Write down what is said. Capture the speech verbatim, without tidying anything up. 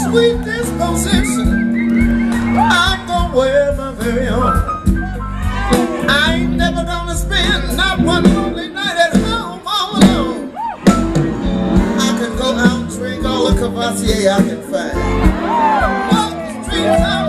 sweet disposition, I'm gonna wear my very own. I ain't never gonna spend not one lonely night at home all alone. I can go out and drink all the Cavassier I can find. Walk the streets out